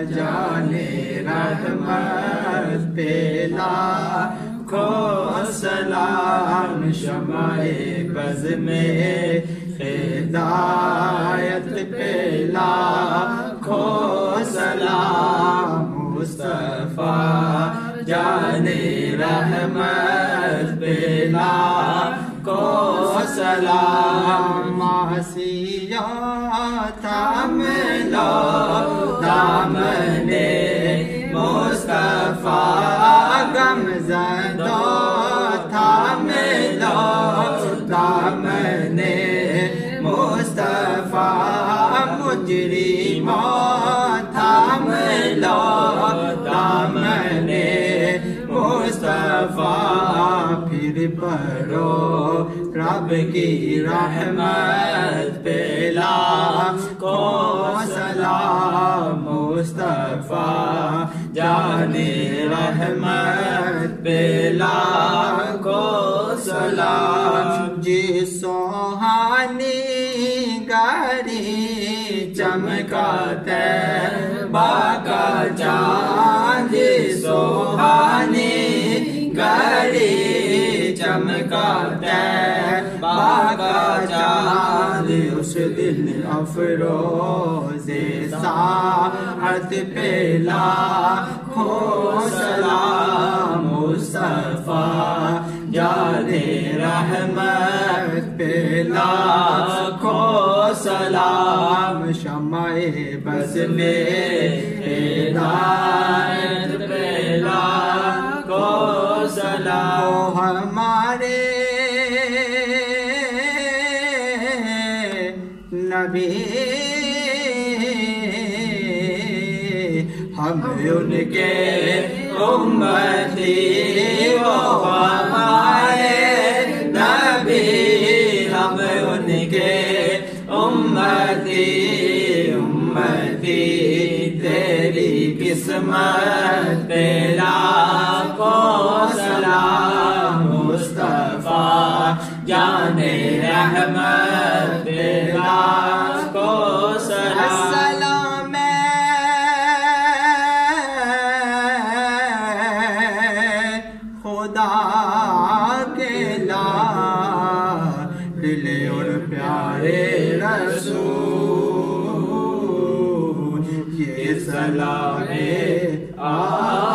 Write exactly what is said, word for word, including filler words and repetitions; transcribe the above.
جانے رحمت پہ لاکھوں سلام، شمع بز میں ہدایت پہ لاکھوں سلام، مصطفیٰ جانے رحمت پہ لاکھوں سلام، معصیات تھام لو دامنے مصطفیٰ، غم زدو تھام لو دامنے مصطفیٰ، مجرموں تھام لو دامنے مصطفیٰ، پھر پڑھو رب کی رحمت پہ لاکھوں سلام، مصطفیٰ جانے رحمت پہ لاکھوں سلام، جس سوہانی گھڑی چمکاتے باقا چاند، سوہانی گھڑی چمکاتے باقا چاند، اس دل افروز ساعت پہ لاکھوں سلام، مصطفیٰ جانے رحمت پہ لاکھوں سلام، شمع بز میں ہدایت پہ لاکھوں سلام، ہمارے نبی ہم ان کے امتی، وہ ہمارے نبی ہم ان کے امتی، امتی تیری قسمت پہ لاکھوں سلام، مصطفیٰ جانے رحمت پہ لاکھوں سلام، خدا کے لاڈل اور پیارے رسول، یہ سلام